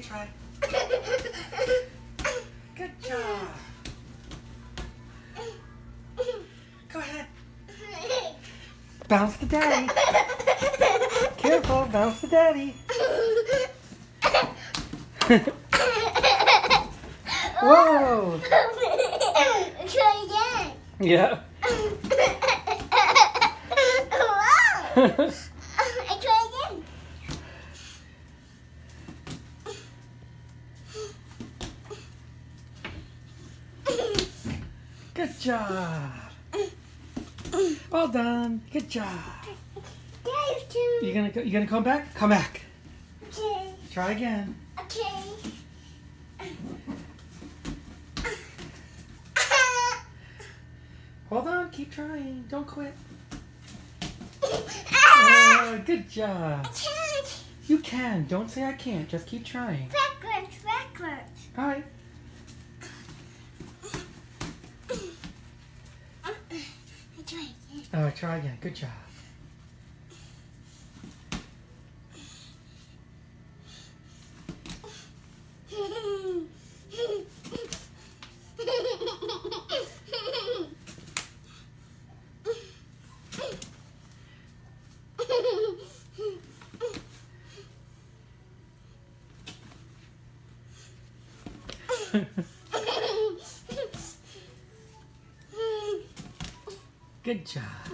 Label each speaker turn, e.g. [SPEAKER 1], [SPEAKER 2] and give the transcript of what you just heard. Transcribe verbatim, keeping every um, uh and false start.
[SPEAKER 1] retry. Good job. Go ahead. Bounce to daddy. Careful, bounce to daddy. Whoa.
[SPEAKER 2] Try again.
[SPEAKER 1] Yeah.
[SPEAKER 2] Wow. I try again.
[SPEAKER 1] Good job. Well done. Good job. You gonna go, you gonna come back? Come back.
[SPEAKER 2] Okay.
[SPEAKER 1] Try again.
[SPEAKER 2] Okay.
[SPEAKER 1] Hold on. Keep trying. Don't quit. Uh, good job.
[SPEAKER 2] I can't.
[SPEAKER 1] You can. Don't say I can't. Just keep trying.
[SPEAKER 2] Backwards, backwards.
[SPEAKER 1] All right.
[SPEAKER 2] I try again.
[SPEAKER 1] All right. Try again. Good job. Good job.